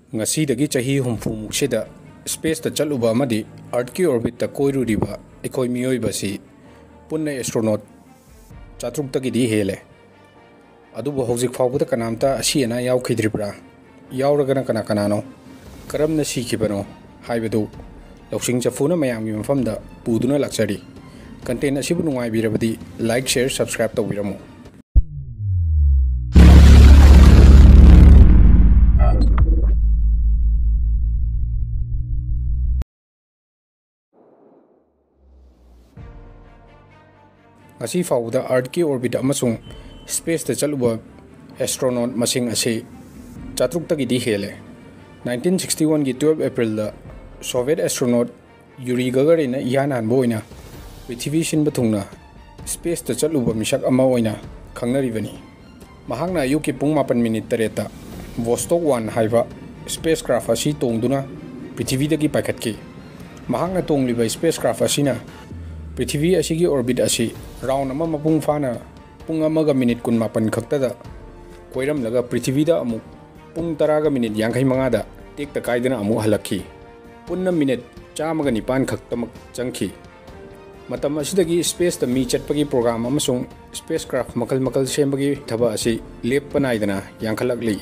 Ngasidagi chahi humfumuksida space ta chaluba amadi earth ki orbit ta koiruriba ekhoi miyoiba si punna astronaut chatruk di hele adubu Houjikfaobda kanamta asiana yaorkhidrba yaoragana kanano karamna sikhibano haibadu lawsing chafuna mayamgi mafamda puduna laksari content asibu nungaibirabadi like share subscribe tawbiramo Ngasi faubda earth ki orbit amasung space ta chaluba astronaut masing ase chatruk di hele 1961 gi 12 April da Soviet astronaut Yuri Gagarin na ihanan boina Prithvi sinba thungna space ta chaluba misak ama oina khangnaribani mahakna ayuki pung 8 minute tareta Vostok 1 haiba spacecraft asi tongduna Prithvi dagi paikhatki mahakna tongliba spacecraft asina Prithvi asigi orbit asi round ama mapung fana pung amaga minute kun mapan khakta da koiram laga Prithvi da amu pung taraga minute yankhai manga da tek ta kaidana amu halakhi punna minute chamaga nipan khaktamak changkhi matam asidagi space ta mi chatpagi program amasung spacecraft makal sembagi thaba asi lepanaidana yankhalakli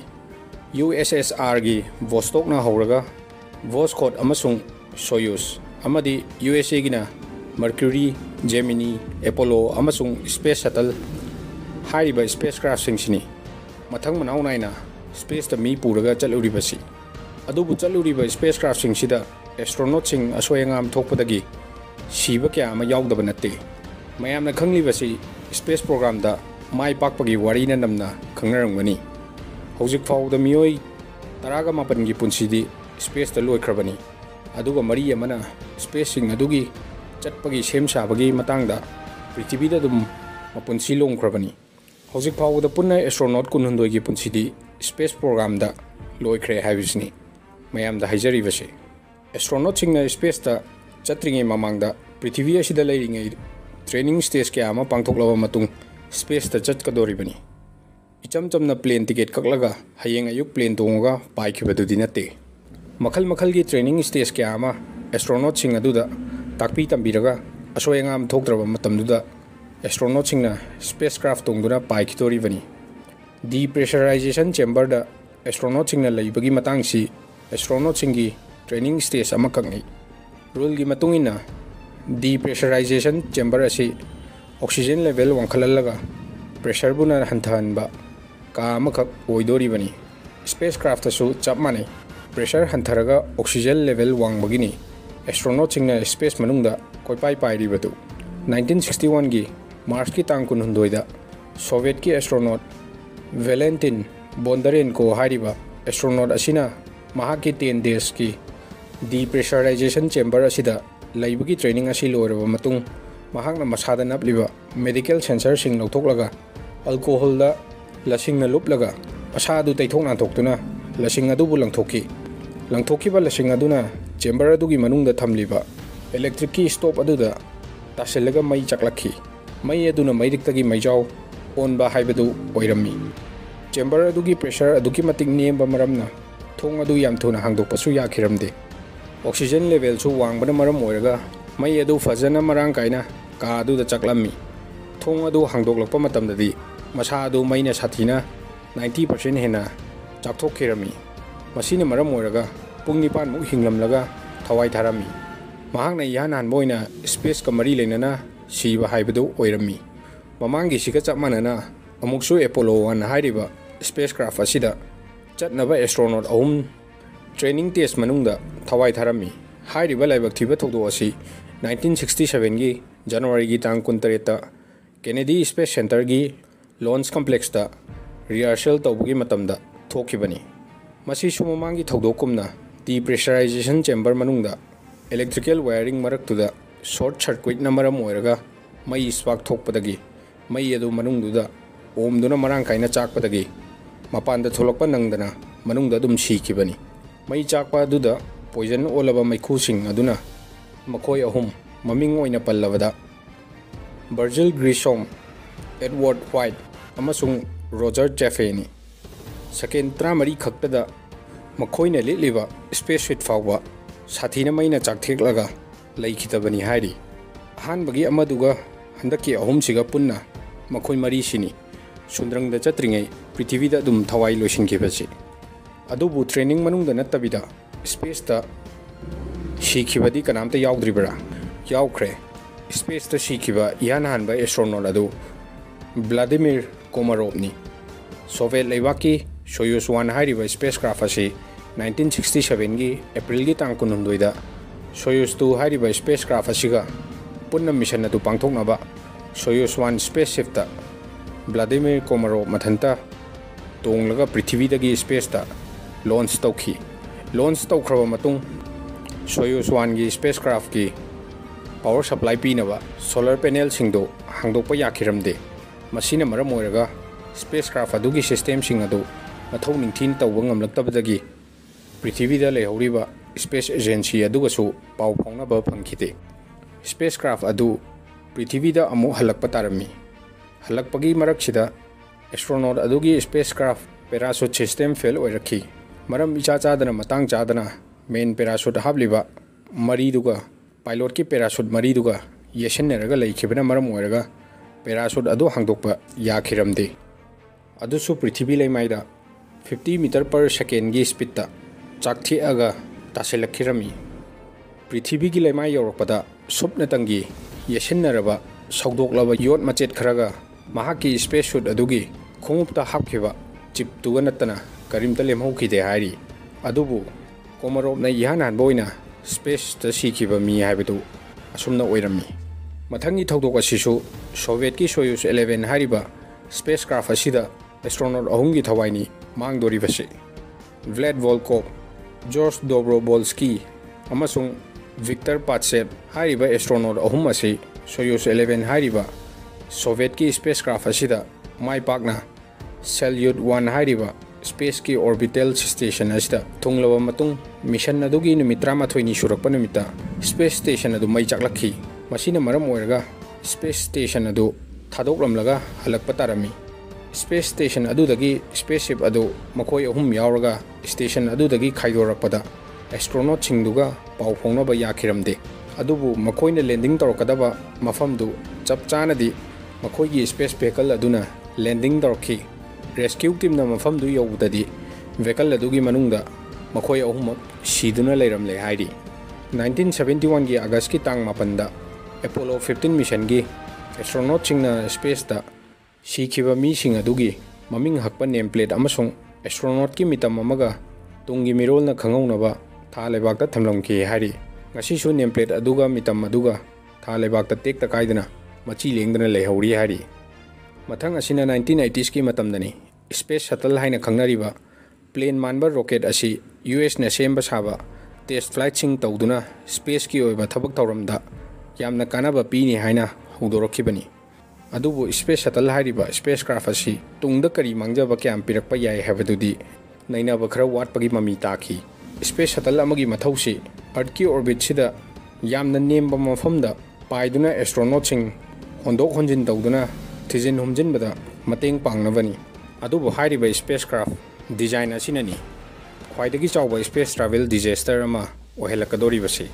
USSR gi Vostok na horaga Voskhod amasung Soyuz amadi USA gina Mercury, Gemini, Apollo, amasung Space Shuttle hariba spacecraft singsini mathang manau naina space ta mi puraga chaluriba si adubu chaluriba spacecraft singsida astronaut sing asoi angam thokpdgi siba kya ama yaudaba natte mayamna khangliba si space program da mai pakpagi warina namna khangnaramgani Houjikfaobda miyoi taraga mapan gi punsidi space ta loikrabani aduga mari amana space sing adugi chatpagi sem sabagi matangda Prithvi da dum mapunsi longkrabani Houjikfaobda punna astronaut kunhundoi gi punsidi space program da loikre haibisni mayamda haijaribase astronaut singna space ta chatringe mamangda Prithvi asida leiringai training stage kya ama pangthoklaba matung space ta chatkadoribani icham chamna plane ticket kaklaga hayeng ayuk plane tonga paikhibadu dinate makhal gi training stage kya ama astronaut sing aduda takpi tambiraga asoi angam thokdraba matamduda astronaut singna spacecraft tongduna paikhitoribani depressurization chamber da astronaut singna leibagi matangsi astronaut singi training stage ama kangai rule gi matungina depressurization chamber asi oxygen level wangkhalalaga pressure buna hanthanba ka amakak oidoribani spacecraft asu chapmane pressure hantharaga oxygen level wangbagini astronaut singna space manungda koipai pairibadu 1961 gi Mars ki tang kunhundoi da Soviet ki astronaut Valentin Bondarenko hariba astronaut asina mahaki 10 days ki depressurization chamber asida laibagi training asi loiraba matung mahakna masada napliba medical sensor sing lawthoklaga alcohol da lasingna luplaga asadu taithokna thoktuna lasing adu bu langthokkiba lasing aduna chamber adugi manungda thamliba electric ki stop aduda taselaga mai chaklakhi mai aduna mairiktagi maijaw on ba haibadu oirami chamber adugi pressure aduki matik nemba maramna thong adu yam thuna hangdokpasu yakhiramde oxygen level su wangbana maram oiraga mai adu fajana marang kaina ka adu da chaklammi thong adu hangdoklakpa matamdadi masa adu maina sathina 90% hena chakthokkhirami masina maram oiraga pung nipan muk hinglamlaga thawai tharami mahakna yanan boina space ka mari lenana siba haibadu oirami mamangi sika chapmanana amuksu Apollo 1 hairiba spacecraft asida chatnaba astronaut ahum training test manungda thawai tharami hairiba laibak thiba thokdo asi 1967 gi January gi tang 13 ta Kennedy Space Center gi launch complex ta rehearsal tawbugi matamda thokhibani masi sumamangi thokdokumna depressurization chamber manungda electrical wiring maraktuda short circuit na maram oiraga mai spark thokpadagi mai adu manungduda omduna marang kaina chakpadagi mapanda tholokpa nangdana manungda dum sikhibani mai chakpa aduda poison olaba maikhusing aduna makhoi ahum maming oina pallabada Virgil Grissom Edward White amasung Roger Chaffee ni second tramari khaktada ꯃꯈꯣꯏꯅ ꯂꯤꯠꯂꯤꯕ space sweet ꯐꯥꯎꯕ ꯁꯥꯊꯤꯅ ꯃꯩꯅ ꯆꯥꯛꯊꯦꯛꯂꯒ ꯂꯩꯈꯤꯗꯕꯅꯤ ꯍꯥꯏꯔꯤ꯫ ꯑꯍꯥꯟꯕꯒꯤ ꯑꯃꯗꯨꯒ ꯍꯟꯗꯛꯀꯤ ꯑꯍꯨꯝꯁꯤꯒ ꯄꯨꯟꯅ ꯃꯈꯣꯏ ꯃꯔꯤꯁꯤꯅꯤ ꯁꯨꯟꯗ꯭ꯔꯪꯗ ꯆꯠꯇ꯭ꯔꯤꯉꯩ ꯄ꯭ꯔꯤꯊꯤꯕꯤꯗ ꯑꯗꯨꯝ ꯊꯋꯥꯏ ꯂꯣꯏꯁꯤꯟꯈꯤꯕꯁꯤ꯫ ꯑꯗꯨꯕꯨ ꯇ꯭ꯔꯦꯅꯤꯡ ꯃꯅꯨꯡꯗ ꯅꯠꯇꯕꯤꯗ ꯁ꯭ꯄꯦꯁꯇ ꯁꯤꯈꯤꯕꯗꯤ ꯀꯅꯥꯝꯇ ꯌꯥꯎꯗ꯭ꯔꯤꯕ꯭ꯔꯥ? ꯌꯥꯎꯈ꯭ꯔꯦ꯫ ꯁ꯭ꯄꯦꯁꯇ ꯁꯤꯈꯤꯕ ꯏꯍꯥꯟ ꯍꯥꯟꯕ ꯑꯦꯁꯇ꯭ꯔꯣꯅꯣꯠ ꯑꯗꯨ ꯚ꯭ꯂꯥꯗꯤꯃꯤꯔ ꯀꯣꯃꯥꯔꯣꯚꯅꯤ꯫ ꯁꯣꯚꯤꯌꯦꯠ ꯂꯩꯕꯥꯛꯀꯤ ꯁꯣꯌꯨꯖ 1 ꯍꯥꯏꯔꯤꯕ ꯁ꯭ꯄꯦꯁ ꯀ꯭ꯔꯥꯐ ꯑꯁꯤ 1967ꯒꯤ ꯑꯦꯄ꯭ꯔꯤꯜꯒꯤ ꯇꯥꯡ 12ꯗ ꯁꯣꯌꯨꯖ 2 ꯍꯥꯏꯔꯤꯕ ꯁ꯭ꯄꯦꯁ ꯀ꯭ꯔꯥꯐ ꯑꯁꯤꯒ ꯄꯨꯟꯅ ꯃꯤꯁꯟ ꯑꯗꯨ ꯄꯥꯡꯊꯣꯛꯅꯕ ꯁꯣꯌꯨꯖ 1 ꯁ꯭ꯄꯦꯁꯁꯤꯞꯇ ꯚ꯭ꯂꯥꯗꯤꯃꯤꯔ ꯀꯣꯃꯥꯔꯣꯚ ꯃꯊꯟꯇ ꯇꯣꯡꯂꯒ ꯄ꯭ꯔꯤꯊꯤꯕꯤꯗꯒꯤ ꯁ꯭ꯄꯦꯁꯇ ꯂꯣꯟꯆ ꯇꯧꯈꯤ꯫ ꯂꯣꯟꯆ ꯇꯧꯈ꯭ꯔꯕ ꯃꯇꯨꯡ ꯁꯣꯌꯨꯖ 1ꯒꯤ ꯁ꯭ꯄꯦꯁ ꯀ꯭ꯔꯥꯐꯀꯤ ꯄꯥꯋꯔ ꯁꯄ꯭ꯂꯥꯏ ꯄꯤꯅꯕ ꯁꯣꯂꯔ ꯄꯦꯅꯦꯜꯁꯤꯡꯗꯨ ꯍꯥꯡꯗꯣꯛꯄ ꯌꯥꯈꯤꯔꯝꯗꯦ꯫ ꯃꯁꯤꯅ ꯃꯔꯝ ꯑꯣꯏꯔꯒ ꯁ꯭ꯄꯦꯁ ꯀ꯭ꯔꯥꯐ ꯑꯗꯨꯒꯤ ꯁꯤꯁꯇꯦꯝꯁꯤꯡ ꯑꯗꯨ ꯃꯊꯧ ꯅꯤꯡꯊꯤꯅ ꯇꯧꯕ ꯉꯝꯂꯛꯇꯕꯗꯒꯤ ꯄ꯭ꯔꯤꯊꯤꯕꯤꯗ ꯂꯩꯍꯧꯔꯤꯕ ꯁ꯭ꯄꯦꯁ ꯑꯦꯖꯦꯟꯁꯤ ꯑꯗꯨꯒꯁꯨ ꯄꯥꯎ ꯐꯥꯎꯅꯕ ꯐꯪꯈꯤꯗꯦ꯫ ꯁ꯭ꯄꯦꯁ ꯀ꯭ꯔꯥꯐ ꯑꯗꯨ ꯄ꯭ꯔꯤꯊꯤꯕꯤꯗ ꯑꯃꯨꯛ ꯍꯜꯂꯛꯄ ꯇꯥꯔꯝꯃꯤ꯫ ꯍꯜꯂꯛꯄꯒꯤ ꯃꯔꯛꯁꯤꯗ ꯑꯦꯁꯇ꯭ꯔꯣꯅꯣꯠ ꯑꯗꯨꯒꯤ spacecraft parachute system fail ꯑꯣꯏꯔꯛꯈꯤ꯫ ꯃꯔꯝ ꯏꯆꯥ ꯆꯥꯗꯅ ꯃꯇꯥꯡ ꯆꯥꯗꯅ ꯃꯦꯟ ꯄꯦꯔꯥꯁꯨꯠ ꯍꯥꯞꯂꯤꯕ ꯃꯔꯤꯗꯨꯒ ꯄꯥꯏꯂꯣꯠꯀꯤ ꯄꯦꯔꯥꯁꯨꯠ ꯃꯔꯤꯗꯨꯒ ꯌꯦꯠꯁꯤꯟꯅꯔꯒ ꯂꯩꯈꯤꯕꯅ ꯃꯔꯝ ꯑꯣꯏꯔꯒ ꯄꯦꯔꯥꯁꯨꯠ ꯑꯗꯨ ꯍꯥꯡꯗꯣꯛꯄ ꯌꯥꯈꯤꯔꯝꯗꯦ꯫ ꯑꯗꯨꯁꯨ ꯄ꯭ꯔꯤꯊꯤꯕꯤ ꯂꯩꯃꯥꯏꯗ 50 ꯃꯤꯇꯔ ꯄꯔ ꯁꯦꯀꯦꯟꯒꯤ ꯁ꯭ꯄꯤꯗꯇ ꯆꯥꯛꯊꯦꯛꯑꯒ ꯇꯥꯁꯤꯜꯂꯛꯈꯤꯔꯝꯃꯤ꯫ ꯄ꯭ꯔꯤꯊꯤꯕꯤꯒꯤ ꯂꯩꯃꯥꯏ ꯌꯧꯔꯛꯄꯗ ꯁꯨꯞꯅꯇꯪꯒꯤ ꯌꯦꯠꯁꯤꯟꯅꯔꯕ ꯁꯧꯗꯣꯛꯂꯕ ꯌꯣꯠ ꯃꯆꯦꯠ ꯈꯔꯒ ꯃꯍꯥꯛꯀꯤ ꯁ꯭ꯄꯦꯁ ꯁꯨꯠ ꯑꯗꯨꯒꯤ ꯈꯣꯡꯎꯞꯇ ꯍꯥꯞꯈꯤꯕ ꯆꯤꯞꯇꯨꯒ ꯅꯠꯇꯅ ꯀꯔꯤꯝꯇ ꯂꯦꯝꯍꯧꯈꯤꯗꯦ ꯍꯥꯏꯔꯤ꯫ ꯑꯗꯨꯕꯨ ꯀꯣꯃꯥꯔꯣꯚꯅ ꯏꯍꯥꯟ ꯍꯥꯟꯕ ꯑꯣꯏꯅ ꯁ꯭ꯄꯦꯁꯇ ꯁꯤꯈꯤꯕ ꯃꯤ ꯍꯥꯏꯕꯗꯨ ꯑꯁꯨꯝꯅ ꯑꯣꯏꯔꯝꯃꯤ꯫ ꯃꯊꯪꯒꯤ ꯊꯧꯗꯣꯛ ꯑꯁꯤꯁꯨ ꯁꯣꯚꯤꯌꯦꯠꯀꯤ ꯁꯣꯌꯨꯖ 11 ꯍꯥꯏꯔꯤꯕ ꯁ꯭ꯄꯦꯁ ꯀ꯭ꯔꯥꯐ ꯑꯁꯤꯗ ꯑꯦꯁꯇ꯭ꯔꯣꯅꯣꯠ ꯑꯍꯨꯝꯒꯤ ꯊꯋꯥꯏꯅꯤ ꯃꯥꯡꯗꯣꯔꯤꯕꯁꯤ꯫ ꯚ꯭ꯂꯦꯗ ꯚꯣꯜꯀꯣꯚ, ꯖꯣꯔꯖ ꯗꯣꯕ꯭ꯔꯣꯚꯣꯜꯁ꯭ꯀꯤ ꯑꯃꯁꯨꯡ ꯚꯤꯛꯇꯔ ꯄꯥꯠꯁꯦꯚ ꯍꯥꯏꯔꯤꯕ ꯑꯦꯁꯇ꯭ꯔꯣꯅꯣꯠ ꯑꯍꯨꯝ ꯑꯁꯤ ꯁꯣꯌꯨꯖ 11 ꯍꯥꯏꯔꯤꯕ ꯁꯣꯚꯤꯌꯦꯠꯀꯤ ꯁ꯭ꯄꯦꯁ ꯀ꯭ꯔꯥꯐ ꯑꯁꯤꯗ ꯃꯥꯏ ꯄꯥꯛꯅ ꯁꯦꯜꯌꯨꯠ 1 ꯍꯥꯏꯔꯤꯕ ꯁ꯭ꯄꯦꯁꯀꯤ ꯑꯣꯔꯕꯤꯇꯦꯜ ꯁ꯭ꯇꯦꯁꯟ ꯑꯁꯤꯗ ꯊꯨꯡꯂꯕ ꯃꯇꯨꯡ ꯃꯤꯁꯟ ꯑꯗꯨꯒꯤ ꯅꯨꯃꯤꯠ 12ꯅꯤ ꯁꯨꯔꯛꯄ ꯅꯨꯃꯤꯠꯇ ꯁ꯭ꯄꯦꯁ ꯁ꯭ꯇꯦꯁꯟ ꯑꯗꯨ ꯃꯩ ꯆꯥꯛꯂꯛꯈꯤ꯫ ꯃꯁꯤꯅ ꯃꯔꯝ ꯑꯣꯏꯔꯒ ꯁ꯭ꯄꯦꯁ ꯁ꯭ꯇꯦꯁꯟ ꯑꯗꯨ ꯊꯥꯗꯣꯛꯂꯝꯂꯒ ꯍꯜꯂꯛꯄ ꯇꯥꯔꯝꯃꯤ꯫ ꯁ꯭ꯄꯦꯁ ꯁ꯭ꯇꯦꯁꯟ ꯑꯗꯨꯗꯒꯤ ꯁ꯭ꯄꯦꯁꯁꯤꯞ ꯑꯗꯨ ꯃꯈꯣꯏ ꯑꯍꯨꯝ ꯌꯥꯎꯔꯒ ꯁ꯭ꯇꯦꯁꯟ ꯑꯗꯨꯗꯒꯤ ꯈꯥꯏꯗꯣꯔꯛꯄꯗ ꯑꯦꯁꯇ꯭ꯔꯣꯅꯣꯠꯁꯤꯡꯗꯨꯒ ꯄꯥꯎ ꯐꯥꯎꯅꯕ ꯌꯥꯈꯤꯔꯝꯗꯦ꯫ ꯑꯗꯨꯕꯨ ꯃꯈꯣꯏꯅ ꯂꯦꯟꯗꯤꯡ ꯇꯧꯔꯛꯀꯗꯕ ꯃꯐꯝꯗꯨ ꯆꯞ ꯆꯥꯅꯗꯤ ꯃꯈꯣꯏꯒꯤ ꯁ꯭ꯄꯦꯁ ꯚꯦꯍꯤꯀꯜ ꯑꯗꯨꯅ ꯂꯦꯟꯗꯤꯡ ꯇꯧꯔꯛꯈꯤ꯫ ꯔꯦꯁꯀ꯭ꯌꯨ ꯇꯤꯝꯅ ꯃꯐꯝꯗꯨ ꯌꯧꯕꯗꯗꯤ ꯚꯦꯍꯤꯀꯜ ꯑꯗꯨꯒꯤ ꯃꯅꯨꯡꯗ ꯃꯈꯣꯏ ꯑꯍꯨꯝꯃꯛ ꯁꯤꯗꯨꯅ ꯂꯩꯔꯝꯂꯦ ꯍꯥꯏꯔꯤ꯫ 1971ꯒꯤ ꯑꯥꯒꯁꯀꯤ ꯇꯥꯡ 9ꯗ ꯑꯦꯄꯣꯂꯣ 15 ꯃꯤꯁꯟꯒꯤ ꯑꯦꯁꯇ꯭ꯔꯣꯅꯣꯠꯁꯤꯡꯅ ꯁ꯭ꯄꯦꯁꯇ ꯁꯤꯈꯤꯕ ꯃꯤꯁꯤꯡ ꯑꯗꯨꯒꯤ ꯃꯃꯤꯡ ꯍꯛꯄ ꯅꯦꯝꯄ꯭ꯂꯦꯠ ꯑꯃꯁꯨꯡ ꯑꯦꯁꯇ꯭ꯔꯣꯅꯣꯠꯀꯤ ꯃꯤꯇꯝ ꯑꯃꯒ ꯇꯨꯡꯒꯤ ꯃꯤꯔꯣꯜꯅ ꯈꯪꯍꯧꯅꯕ ꯊꯥ ꯂꯩꯕꯥꯛꯇ ꯊꯝꯂꯝꯈꯤ ꯍꯥꯏꯔꯤ꯫ ꯉꯁꯤꯁꯨ ꯅꯦꯝꯄ꯭ꯂꯦꯠ ꯑꯗꯨꯒ ꯃꯤꯇꯝ ꯑꯗꯨꯒ ꯊꯥ ꯂꯩꯕꯥꯛꯇ ꯇꯦꯛꯇ ꯀꯥꯏꯗꯅ ꯃꯆꯤ ꯂꯦꯡꯗꯅ ꯂꯩꯍꯧꯔꯤ ꯍꯥꯏꯔꯤ꯫ ꯃꯊꯪ ꯑꯁꯤꯅ 1980ꯁꯀꯤ ꯃꯇꯝꯗꯅꯤ꯫ ꯁ꯭ꯄꯦꯁ ꯁꯇꯜ ꯍꯥꯏꯅ ꯈꯪꯅꯔꯤꯕ ꯄ꯭ꯂꯦꯟ ꯃꯥꯟꯕ ꯔꯣꯀꯦꯠ ꯑꯁꯤ ꯌꯨꯑꯦꯁꯅ ꯁꯦꯝꯕ ꯁꯥꯕ ꯇꯦꯁꯠ ꯐ꯭ꯂꯥꯏꯠꯁꯤꯡ ꯇꯧꯗꯨꯅ ꯁ꯭ꯄꯦꯁꯀꯤ ꯑꯣꯏꯕ ꯊꯕꯛ ꯊꯧꯔꯝꯗ ꯌꯥꯝꯅ ꯀꯥꯟꯅꯕ ꯄꯤꯅꯤ ꯍꯥꯏꯅ ꯍꯧꯗꯣꯔꯛꯈꯤꯕꯅꯤ꯫ ꯑꯗꯨꯕꯨ ꯁ꯭ꯄꯦꯁ ꯁꯇꯜ ꯍꯥꯏꯔꯤꯕ ꯁ꯭ꯄꯦꯁ ꯀ꯭ꯔꯥꯐ ꯑꯁꯤ ꯇꯨꯡꯗ ꯀꯔꯤ ꯃꯥꯡꯖꯕ ꯀꯌꯥꯝ ꯄꯤꯔꯛꯄ ꯌꯥꯏ ꯍꯥꯏꯕꯗꯨꯗꯤ ꯅꯩꯅꯕ ꯈꯔ ꯋꯥꯠꯄꯒꯤ ꯃꯃꯤ ꯇꯥꯈꯤ꯫ ꯁ꯭ꯄꯦꯁ ꯁꯇꯜ ꯑꯃꯒꯤ ꯃꯊꯧꯁꯤ ꯑꯔꯊꯀꯤ ꯑꯣꯔꯕꯤꯠꯁꯤꯗ ꯌꯥꯝꯅ ꯅꯦꯝꯕ ꯃꯐꯝꯗ ꯄꯥꯏꯗꯨꯅ ꯑꯦꯁꯇ꯭ꯔꯣꯅꯣꯠꯁꯤꯡ ꯍꯣꯟꯗꯣꯛ ꯍꯣꯟꯖꯤꯟ ꯇꯧꯗꯨꯅ ꯊꯤꯖꯤꯟ ꯍꯨꯝꯖꯤꯟꯕꯗ ꯃꯇꯦꯡ ꯄꯥꯡꯅꯕꯅꯤ꯫ ꯑꯗꯨꯕꯨ ꯍꯥꯏꯔꯤꯕ ꯁ꯭ꯄꯦꯁ ꯀ꯭ꯔꯥꯐ ꯗꯤꯖꯥꯏꯟ ꯑꯁꯤꯅꯅꯤ ꯈ꯭ꯋꯥꯏꯗꯒꯤ ꯆꯥꯎꯕ ꯁ꯭ꯄꯦꯁ ꯇ꯭ꯔꯥꯚꯦꯜ ꯗꯤꯖꯥꯁꯇꯔ ꯑꯃ ꯑꯣꯏꯍꯜꯂꯛꯀꯗꯧꯔꯤꯕꯁꯤ꯫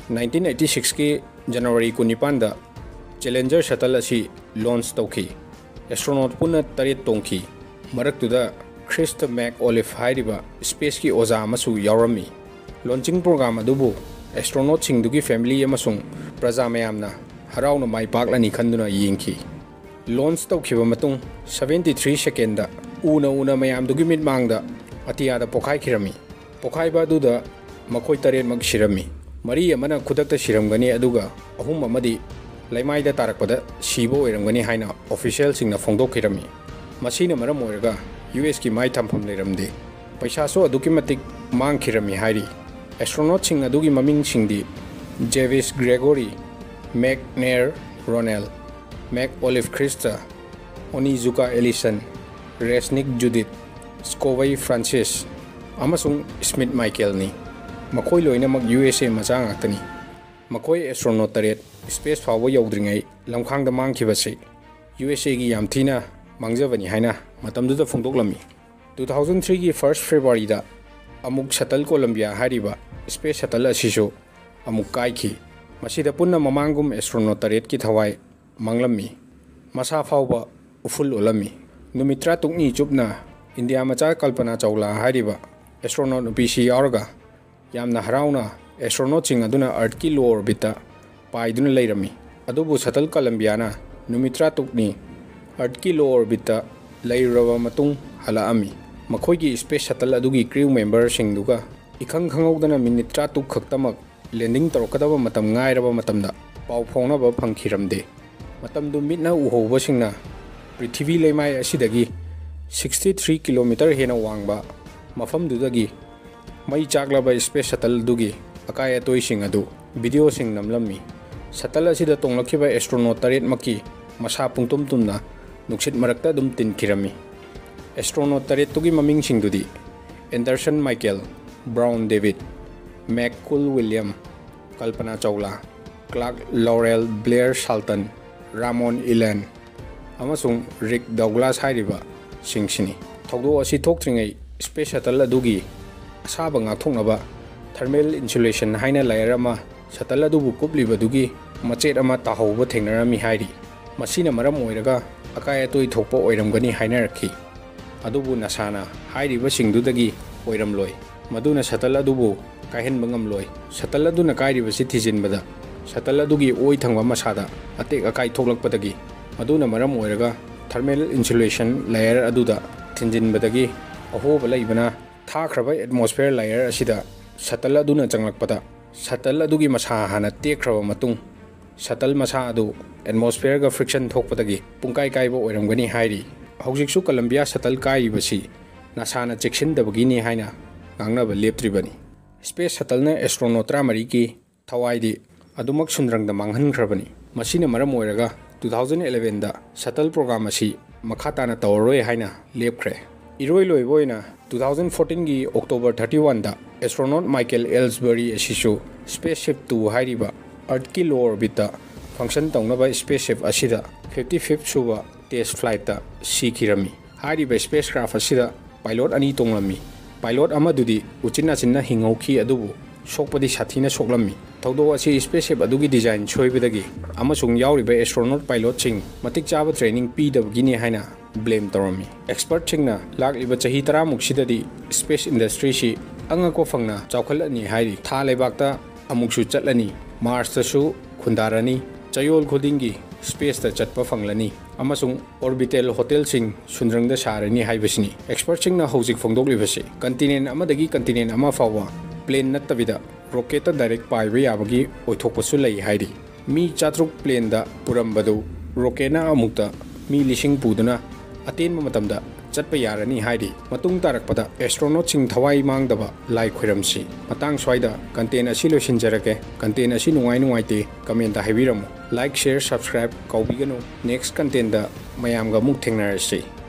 1986ꯀꯤ ꯖꯅꯋꯥꯔꯤ 19ꯗ ꯆꯦꯂꯦꯟꯖꯔ ꯁꯇꯜ ꯑꯁꯤ ꯂꯣꯟꯆ ꯇꯧꯈꯤ꯫ ꯑꯦꯁꯇ꯭ꯔꯣꯅꯣꯠ ꯄꯨꯟꯅ 7 ꯇꯣꯡꯈꯤ꯫ ꯃꯔꯛꯇꯨꯗ ꯈ꯭ꯔꯤꯁꯇ ꯃꯦꯛ ꯑꯣꯂꯤꯐ ꯍꯥꯏꯔꯤꯕ ꯁ꯭ꯄꯦꯁꯀꯤ ꯑꯣꯖꯥ ꯑꯃꯁꯨ ꯌꯥꯎꯔꯝꯃꯤ꯫ ꯂꯣꯟꯆꯤꯡ ꯄ꯭ꯔꯣꯒ꯭ꯔꯥꯝ ꯑꯗꯨꯕꯨ ꯑꯦꯁꯇ꯭ꯔꯣꯅꯣꯠꯁꯤꯡꯗꯨꯒꯤ ꯐꯦꯃꯤꯂꯤ ꯑꯃꯁꯨꯡ ꯄ꯭ꯔꯖꯥ ꯃꯌꯥꯝꯅ ꯍꯔꯥꯎꯅ ꯃꯥꯏ ꯄꯥꯛꯂꯅꯤ ꯈꯟꯗꯨꯅ ꯌꯦꯡꯈꯤ꯫ ꯂꯣꯟꯆ ꯇꯧꯈꯤꯕ ꯃꯇꯨꯡ 73 ꯁꯦꯀꯦꯟꯗ ꯎꯅ ꯃꯌꯥꯝꯗꯨꯒꯤ ꯃꯤꯠꯃꯥꯡꯗ ꯑꯇꯤꯌꯥꯗ ꯄꯣꯈꯥꯏꯈꯤꯔꯝꯃꯤ꯫ ꯄꯣꯈꯥꯏꯕ ꯑꯗꯨꯗ ꯃꯈꯣꯏ 7ꯃꯛ ꯁꯤꯔꯝꯃꯤ꯫ 4 ꯑꯃꯅ ꯈꯨꯗꯛꯇ ꯁꯤꯔꯝꯒꯅꯤ ꯑꯗꯨꯒ 3 ꯑꯃꯗꯤ ꯂꯩꯃꯥꯏꯗ ꯇꯥꯔꯛꯄꯗ ꯁꯤꯕ ꯑꯣꯏꯔꯝꯒꯅꯤ ꯍꯥꯏꯅ ꯑꯣꯐꯤꯁꯤꯌꯦꯜꯁꯤꯡꯅ ꯐꯣꯡꯗꯣꯛꯈꯤꯔꯝꯃꯤ꯫ ꯃꯁꯤꯅ ꯃꯔꯝ ꯑꯣꯏꯔꯒ ꯌꯨꯑꯦꯁꯀꯤ ꯃꯥꯏ ꯊꯝꯐꯝ ꯂꯩꯔꯝꯗꯦ꯫ ꯄꯩꯁꯥꯁꯨ ꯑꯗꯨꯛꯀꯤ ꯃꯇꯤꯛ ꯃꯥꯡꯈꯤꯔꯝꯃꯤ ꯍꯥꯏꯔꯤ꯫ ꯑꯦꯁꯇ꯭ꯔꯣꯅꯣꯠꯁꯤꯡ ꯑꯗꯨꯒꯤ ꯃꯃꯤꯡꯁꯤꯡꯗꯤ ꯖꯦꯚꯤꯁ Gregory, McNair Ronald, McAuliffe Christa, Onizuka Ellison, Resnik Judith, Scobee Francis ꯑꯃꯁꯨꯡ ꯁ꯭ꯃꯤꯊ ꯃꯥꯏꯀꯦꯜꯅꯤ꯫ ꯃꯈꯣꯏ ꯂꯣꯏꯅꯃꯛ USA ꯃꯆꯥ ꯉꯥꯛꯇꯅꯤ꯫ ꯃꯈꯣꯏ ꯑꯦꯁꯇ꯭ꯔꯣꯅꯣꯠ 7 ꯁ꯭ꯄꯦꯁ ꯐꯥꯎꯕ ꯌꯧꯗ꯭ꯔꯤꯉꯩ ꯂꯝꯈꯥꯡꯗ ꯃꯥꯡꯈꯤꯕꯁꯤ USAꯒꯤ ꯌꯥꯝ ꯊꯤꯅ ꯃꯥꯡꯖꯕꯅꯤ ꯍꯥꯏꯅ ꯃꯇꯝꯗꯨꯗ ꯐꯣꯡꯗꯣꯛꯂꯝꯃꯤ꯫ 2003ꯒꯤ 1 ꯐꯦꯕ꯭ꯔꯨꯋꯥꯔꯤꯗ amuk shuttle Columbia hariba space shuttle asisu amuk kaikhi masida punna mamangum astronaut taret ki thawai manglammi masa fawba uful ulami numitra tukni chupna India macha kalpana chawla hariba astronaut nupisi yaorga yamna harauna astronaut sing aduna earth ki low orbit paiduna leirami adubu shuttle Columbia na numitra tukni earth ki low orbit leiraba matung halaami makhoigi space shuttle adugi crew member singduga ikhang khangawdana minute 3 khaktamak landing torokadaba matam ngairaba matamda pau phonaba phangkhiramde matamdu mitna uhoba singna prithvi lemai asidagi 63 km hena wangba mafamdudagi mai chaklaba space shuttle dugi akai atoi sing adu video sing namlammi shuttle asida tonglakhiba astronaut taret maki masa pungtum tumna nuksit marakta dum tinkirami astronaut taret tugi maming singdudi Anderson Michael Brown David McCool William Kalpana Chawla Clark Laurel Blair Shalton Ramon Ilan amasung Rick Douglas hariba singsini thogdo asi thokthringai space shuttle adugi asaba ngakthoknaba thermal insulation haina layer ama shuttle adubu kupliba dugi machet ama tahauba thengnarami hairi masina maram oiraga akai atoi thokpa oiramgani haina rakhi adubu nasana hairiba singdudagi oiramloi maduna shuttle adubu kaihenba ngamloi shuttle aduna kairiba si thijinbada shuttle adugi oi thangba masada atek akai thoklakpadagi maduna maram oiraga thermal insulation layer aduda thinjinbadagi ahoba leibana thakraba atmosphere layer asida shuttle aduna changlakpada shuttle adugi masa hana tekraba matung shuttle masa adu atmosphere ga friction thokpadagi pungkai kaiba oiramgani hairi Houjiksu Columbia shuttle kaibasi nasana chekshindabagi ni haina ngangnaba leptribani space shuttle na astronaut tramari ki thawaidi adumak sundrangda manghankrabani masina maram oiraga 2011 da shuttle program asi makhatana tawroi haina lepkhre iroi loiboina 2014 gi October 31 da astronaut Michael Ellsbury asisu spaceship 2 hairiba earth ki low orbit da function tawnaba spaceship asida 55th suba test flight da sikirami hariba spacecraft asida pilot ani tonglami pilot amadudi uchina chinna hingauki adubu sokpadi sathina soklammi thogdo asi spaceship adugi design choibadagi amasung yauriba astronaut pilot sing matik chaba training pidabagi ni haina blame torami expert singna lakliba chahi 10 muksidadi space industry si angako fangna chaokhtlani hairi tha lebakta amuksu chatlani mars ta su khundarani chayol khudingi space ta chatpa fanglani amasung orbital hotel sing sundrangda sarani haibasini expert singna hojik phongdoklibase continent amadagi continent ama fawa plane nattabida rocket ta direct paiba yabagi oithokpasu lei hairi mi chatruk plane da purambadu rocket na amukta mi lising puduna atenba matamda chatpa yarani hairi matung tarakpada astronaut sing thawai mangdaba lai khoiramsi matang swaida content asi losinjarake content asi nungai nungai te comment da haibiramu like share subscribe kaubiganu next content da mayamga muk thengnarasi